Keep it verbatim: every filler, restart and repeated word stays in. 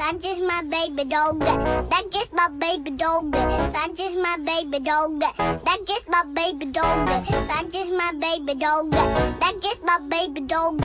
That's just my baby dog. That's just my baby dog. That's just my baby dog. That's just my baby dog. That's just my baby dog. That's just my baby dog.